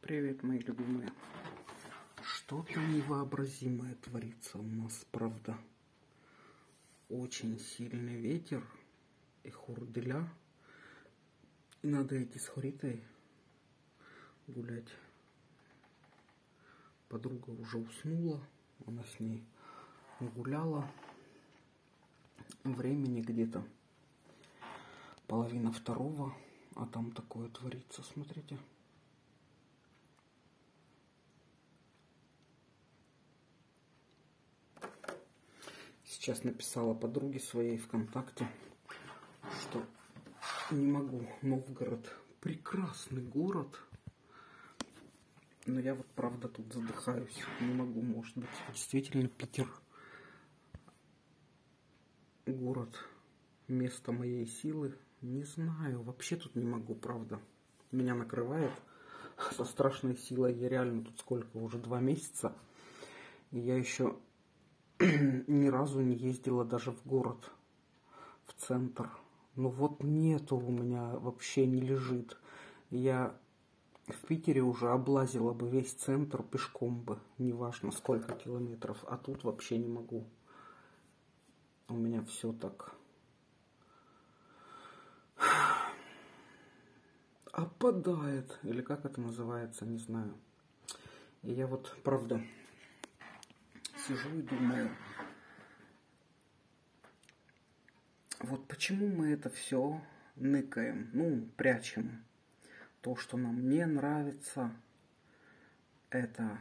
Привет, мои любимые. Что-то невообразимое творится у нас, правда. Очень сильный ветер и хурделя. И надо идти с Хоритой гулять. Подруга уже уснула, она с ней гуляла. Времени где-то 1:30, а там такое творится, смотрите. Сейчас написала подруге своей ВКонтакте, что не могу. Новгород прекрасный город, но я вот правда тут задыхаюсь. Не могу, может быть, действительно Питер город, место моей силы. Не знаю, вообще тут не могу, правда. Меня накрывает со страшной силой. Я реально тут сколько, уже 2 месяца. И я еще ни разу не ездила даже в город, в центр. Ну вот нету у меня, вообще не лежит. Я в Питере уже облазила бы весь центр пешком бы, неважно сколько километров, а тут вообще не могу. У меня все так опадает, или как это называется, не знаю. И я вот, правда, сижу и думаю, вот почему мы это все ныкаем, ну, прячем. То, что нам не нравится, это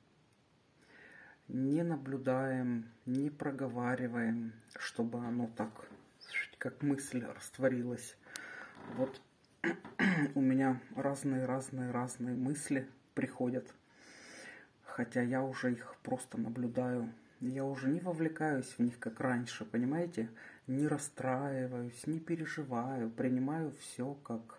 не наблюдаем, не проговариваем, чтобы оно так, как мысль, растворилась. Вот у меня разные мысли приходят, хотя я уже их просто наблюдаю. Я уже не вовлекаюсь в них, как раньше, понимаете? Не расстраиваюсь, не переживаю, принимаю все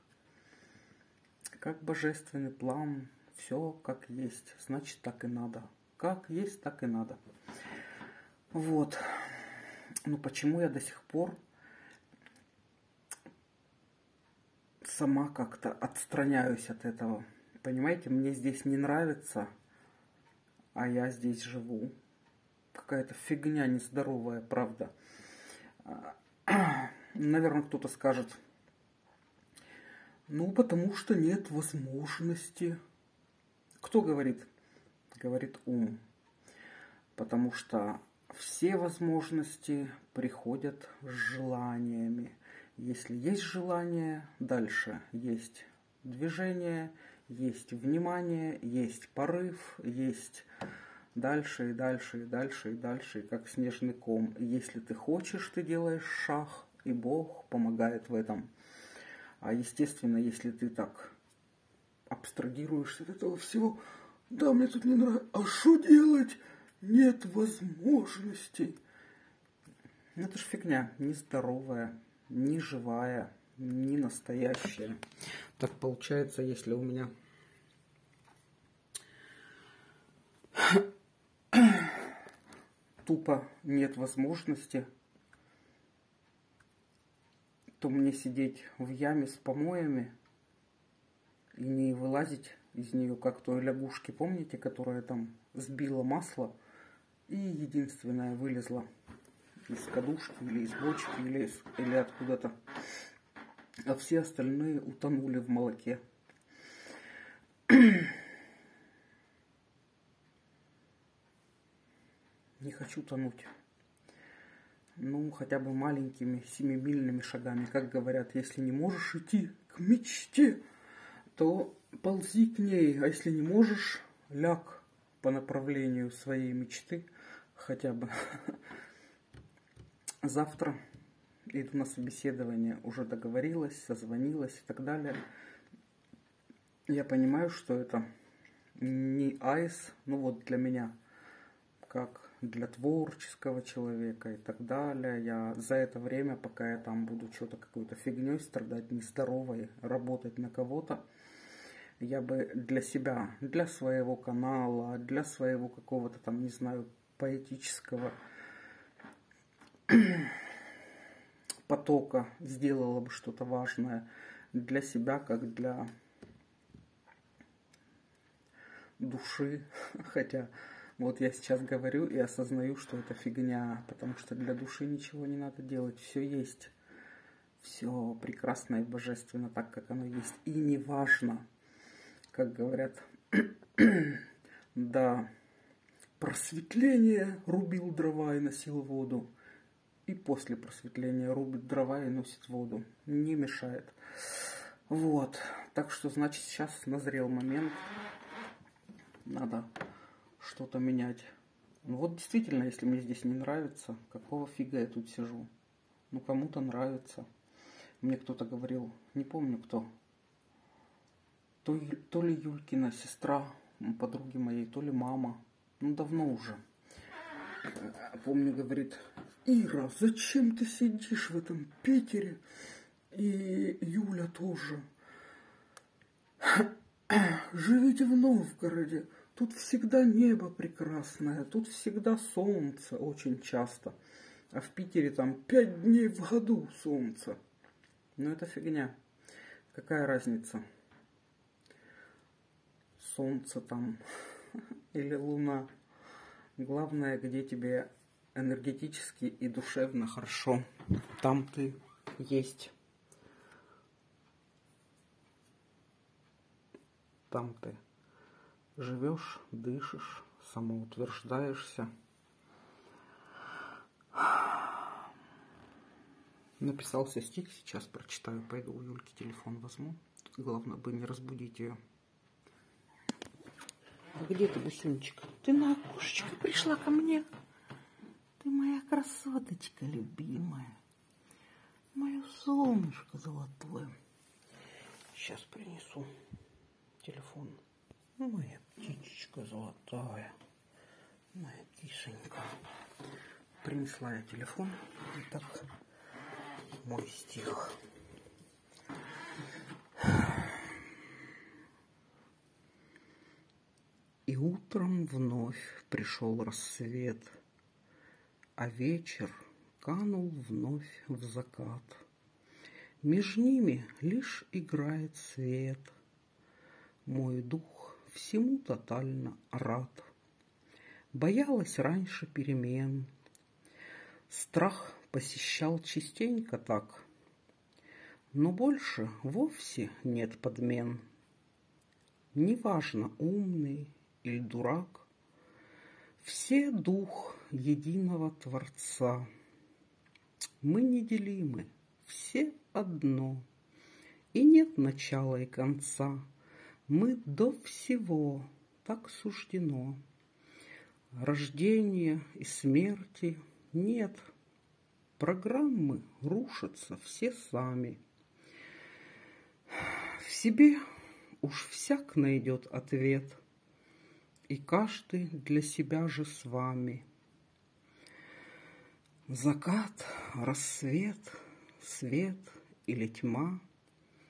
как божественный план, все как есть, значит так и надо. Как есть, так и надо. Вот. Но почему я до сих пор сама как-то отстраняюсь от этого? Понимаете, мне здесь не нравится, а я здесь живу. Какая-то фигня нездоровая, правда. Наверное, кто-то скажет, ну, потому что нет возможности. Кто говорит? Говорит ум. Потому что все возможности приходят с желаниями. Если есть желание, дальше есть движение, есть внимание, есть порыв, есть дальше и дальше и дальше и дальше, и как снежный ком. Если ты хочешь, ты делаешь шаг, и Бог помогает в этом. А естественно, если ты так абстрагируешься от этого всего, да, мне тут не нравится, а что делать? Нет возможностей. Это ж фигня, нездоровая, не живая, не настоящая. Так получается, если у меня тупо нет возможности, то мне сидеть в яме с помоями и не вылазить из нее, как той лягушки, помните, которая там сбила масло и единственная вылезла из кадушки или из бочки или откуда-то, а все остальные утонули в молоке. Не хочу тонуть. Ну, хотя бы маленькими 7-мильными шагами. Как говорят, если не можешь идти к мечте, то ползи к ней. А если не можешь, ляг по направлению своей мечты хотя бы. Завтра иду на собеседование. Уже договорилась, созвонилась и так далее. Я понимаю, что это не айс, ну вот для меня, как для творческого человека и так далее. Я за это время, пока я там буду что-то какой-то фигней страдать, нездоровой, работать на кого-то, я бы для себя, для своего канала, для своего какого-то там, не знаю, поэтического потока сделала бы что-то важное для себя, как для души. Хотя вот я сейчас говорю и осознаю, что это фигня, потому что для души ничего не надо делать, все есть. Все прекрасно и божественно так, как оно есть. И не важно, как говорят, да, просветление рубил дрова и носил воду. И после просветления рубит дрова и носит воду. Не мешает. Вот. Так что, значит, сейчас назрел момент. Надо что-то менять. Ну вот действительно, если мне здесь не нравится, какого фига я тут сижу? Ну кому-то нравится. Мне кто-то говорил, не помню кто, то ли Юлькина сестра, подруги моей, то ли мама. Ну давно уже. Помню, говорит, Ира, зачем ты сидишь в этом Питере? И Юля тоже. Живите в Новгороде. Тут всегда небо прекрасное, тут всегда солнце очень часто. А в Питере там 5 дней в году солнце. Ну это фигня. Какая разница? Солнце там или луна. Главное, где тебе энергетически и душевно хорошо. Там ты есть. Там ты живешь, дышишь, самоутверждаешься. Написался стих, сейчас прочитаю. Пойду у Юльки телефон возьму. Тут главное бы не разбудить ее. А где ты, Бусюнчик? Ты на окошечко пришла ко мне? Ты моя красоточка любимая. Мое солнышко золотое. Сейчас принесу телефон. Моя птичечка золотая. Моя кишенька. Принесла я телефон. Итак, мой стих. И утром вновь пришел рассвет, а вечер канул вновь в закат. Меж ними лишь играет свет. Мой дух всему тотально рад. Боялась раньше перемен. Страх посещал частенько так. Но больше вовсе нет подмен. Неважно, умный или дурак, все дух единого Творца. Мы неделимы, все одно, и нет начала и конца. Мы до всего, так суждено. Рождения и смерти нет. Программы рушатся все сами. В себе уж всяк найдет ответ, и каждый для себя же с вами. Закат, рассвет, свет или тьма —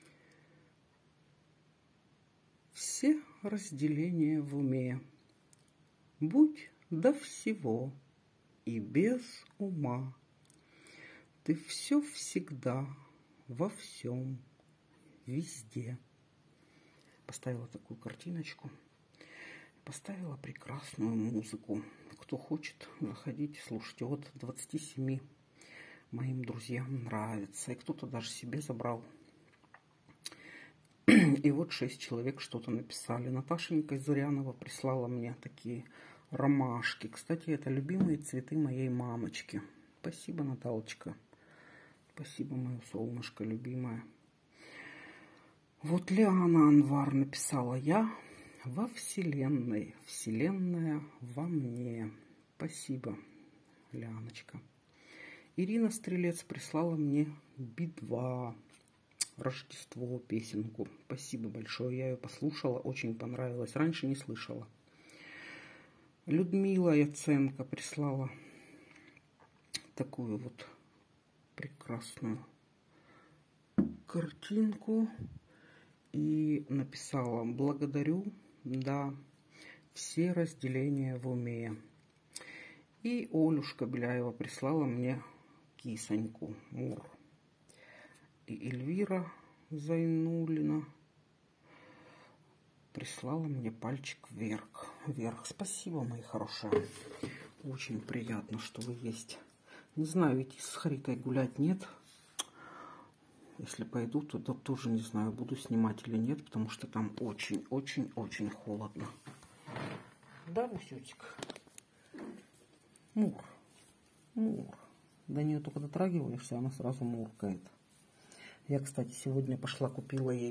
все разделения в уме. Будь до всего и без ума. Ты все всегда, во всем, везде. Поставила такую картиночку. Поставила прекрасную музыку. Кто хочет, заходите, слушайте. От 27 моим друзьям нравится. И кто-то даже себе забрал. И вот 6 человек что-то написали. Наташенька из Зырянова прислала мне такие ромашки. Кстати, это любимые цветы моей мамочки. Спасибо, Наталочка. Спасибо, мое солнышко любимое. Вот Лиана Анвар написала: я во Вселенной, Вселенная во мне. Спасибо, Лианочка. Ирина Стрелец прислала мне Би-2, Рождество, песенку. Спасибо большое, я ее послушала, очень понравилось. Раньше не слышала. Людмила Яценко прислала такую вот прекрасную картинку и написала: благодарю, да, все разделения в уме. И Олюшка Беляева прислала мне кисоньку Мур. И Эльвира Зайнулина прислала мне пальчик вверх. Спасибо, мои хорошие. Очень приятно, что вы есть. Не знаю, идти с Харитой гулять нет. Если пойду, то тоже не знаю, буду снимать или нет, потому что там очень холодно. Да, Бусютик? Мур. До нее только дотрагиваешься, она сразу муркает. Я, кстати, сегодня пошла, купила ей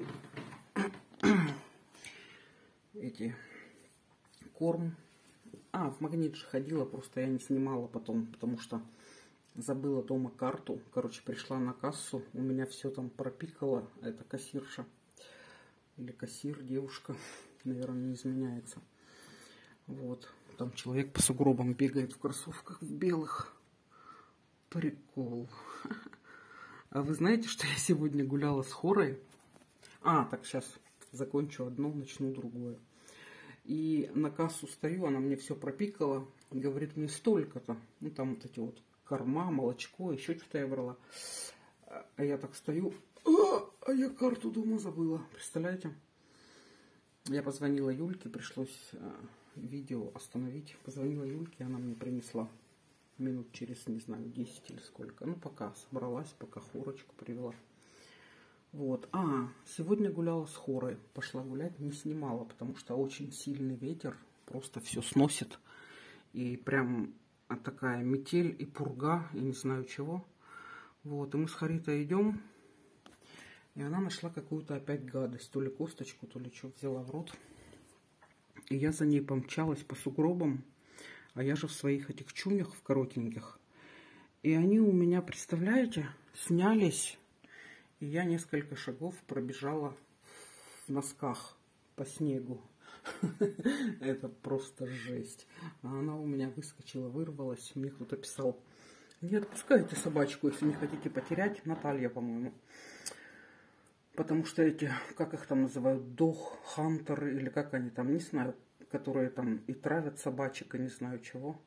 корм. В Магнит же ходила, просто я не снимала потом, потому что забыла дома карту. Короче, пришла на кассу, у меня все там пропикало. Это кассирша или кассир, девушка, наверное, не изменяется. Вот, там человек по сугробам бегает в кроссовках в белых. Прикол. А вы знаете, что я сегодня гуляла с Хорой? Так, сейчас закончу одно, начну другое. И на кассу стою, она мне все пропикала. Говорит, мне столько-то. Ну, там вот эти вот корма, молочко, еще что-то я брала. А я так стою. А я карту дома забыла. Представляете? Я позвонила Юльке, пришлось видео остановить. Позвонила Юльке, она мне принесла. Минут через, не знаю, 10 или сколько. Ну, пока собралась, пока Хорочку привела. Вот. Сегодня гуляла с Хорой. Пошла гулять, не снимала, потому что очень сильный ветер. Просто все сносит. И прям такая метель и пурга, и не знаю чего. Вот. И мы с Харитой идем. И она нашла какую-то опять гадость. То ли косточку, то ли что взяла в рот. И я за ней помчалась по сугробам. А я же в своих этих чунях, в коротеньких. И они у меня, представляете, снялись. И я несколько шагов пробежала в носках по снегу. Это просто жесть. А она у меня выскочила, вырвалась. Мне кто-то писал, не отпускайте собачку, если не хотите потерять. Наталья, по-моему. Потому что эти, как их там называют, дог-хантеры, или как они там, не знаю, которые там и травят собачек, и не знаю чего.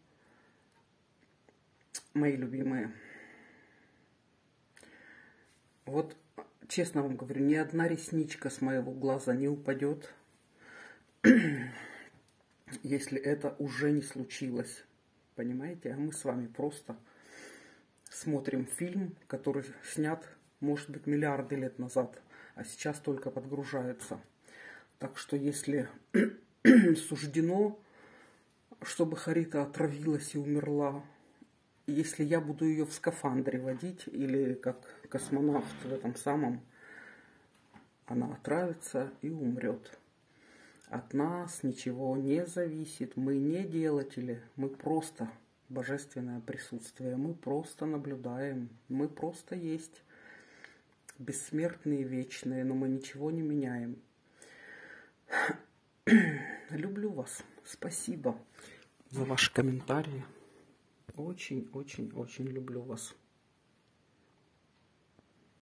Мои любимые. Вот, честно вам говорю, ни одна ресничка с моего глаза не упадет, если это уже не случилось. Понимаете? А мы с вами просто смотрим фильм, который снят, может быть, миллиарды лет назад, а сейчас только подгружается. Так что если суждено, чтобы Харита отравилась и умерла, если я буду ее в скафандре водить, или как космонавт в этом самом, она отравится и умрет. От нас ничего не зависит, мы не делатели, мы просто божественное присутствие, мы просто наблюдаем, мы просто есть бессмертные, вечные, но мы ничего не меняем. Люблю вас. Спасибо за ваши комментарии. Очень люблю вас.